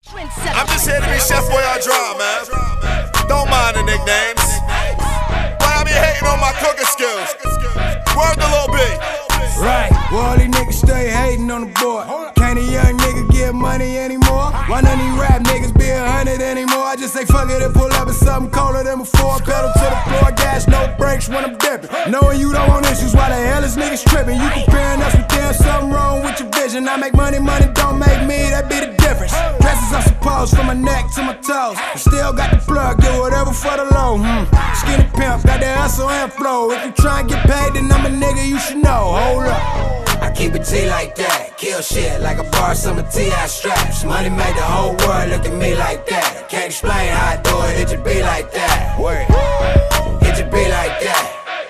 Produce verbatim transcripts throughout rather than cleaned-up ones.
I'm just here to be Chef Boyardee, man. Don't mind the nicknames. Why I be hating on my cooking skills? Word the little bit. Right, well, all these niggas stay hating on the board. Can't a young nigga get money anymore? Why none of these rap niggas be a hundred anymore? I just say fuck it and pull up in something colder than before. Pedal to the floor, gas, no brakes when I'm dipping. Knowing you don't want issues, why the hell is niggas tripping? You comparing us with them, something wrong with your vision. I make money, money don't make me, that be the difference. Dresses I suppose, from my neck to my toes. I still got the plug, do whatever for the low. Hmm. Skinny pimp, got that hustle and flow. If you try and get paid, then I'm a nigga you should know. Hold up. I keep it G like that, kill shit like a bar, some of T I straps. Money made the whole world look at me like that. Can't explain how I do it, it just be like that. Word. It just be like that.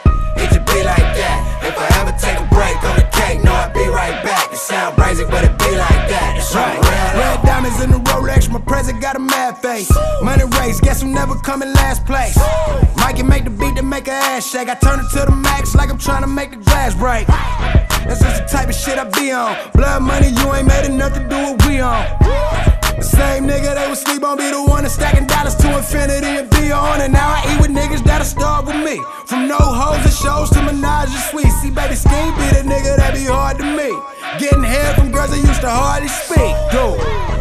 It just be like that. If I ever take a break on the cake, no, I'll be right back. It sound crazy, but it be like that. It's right. Red diamonds in the Rolex, my present got a mad face. Money race, guess who never come in last place. Mikey make the beat to make her ass shake. I turn it to the max like I'm trying to make the glass break. That's just the type of shit I be on. Blood money, you ain't made enough to do what we on. The same nigga they would sleep on be the one that's stacking dollars to infinity and beyond. And now I eat with niggas that'll starve with me. From no hoes and shows to menage and sweet. See baby scheme be the nigga that be hard to me. Getting head from girls that used to hardly speak. Dude,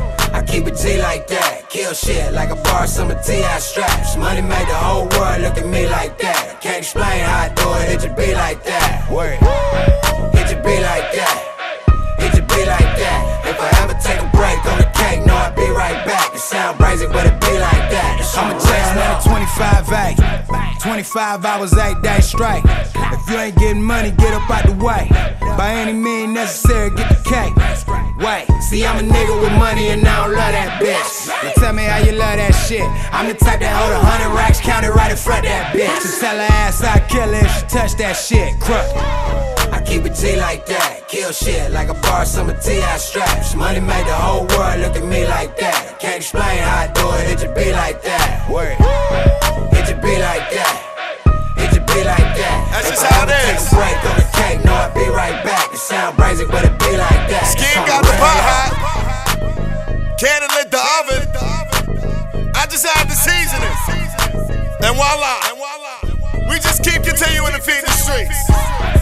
I keep it G like that, kill shit like a bar, some of T I straps. Money made the whole world look at me like that. Can't explain how I do it, it just be like that. Word. It just be like that. It just be like that. If I ever take a break on the cake, no, I'll be right back. It sound crazy, but it be like that. It's I'm a chase man at twenty-five eight. twenty-five hours, eight days straight. If you ain't getting money, get up out the way. By any means necessary, get the cake. Wait, see, I'm a nigga with money and I don't love that bitch. now tell me how you love that shit. I'm the type that hold a hundred racks counted right in front of that bitch. So tell her ass I kill her if she touch that shit. Crook. I keep it G like that, kill shit like a bar, some of T I straps. Money made the whole world look at me like that. Can't explain how I do it, it just be like that. Word. It just be like that. It just be like that. That's if just I how ever it take is. a break on the cake, no, I'll be right back. It sound crazy, but it be like that. Skin got the pot hot. Cannon lit the oven. I just add the seasoning. And voila. We just keep continuing to feed the streets.